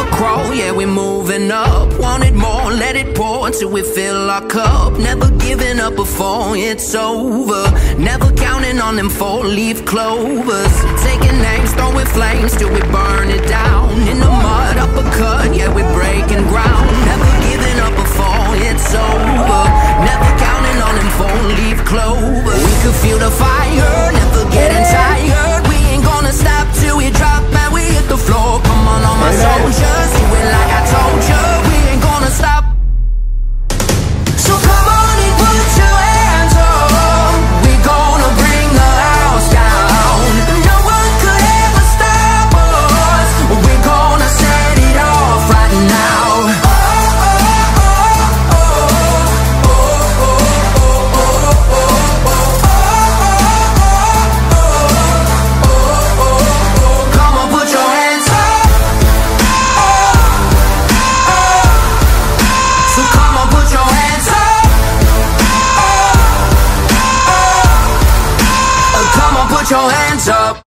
crawl, yeah, we're moving up. Wanted more, let it pour until we fill our cup. Never giving up before it's over. Never counting on them four-leaf clovers. Taking names, throwing flames till we burn it down. In the mud, uppercut, yeah, we're breaking ground. Never giving up before it's over. Never counting on them four-leaf clovers. We could feel the fire, never getting tired. We ain't gonna stop till we drop and we hit the floor. Come on, all my soldiers, do it like I told you. We ain't gonna stop. So come on and put your hands up. We gonna bring the house down. No one could ever stop us. We're gonna set it off right now. Put your hands up.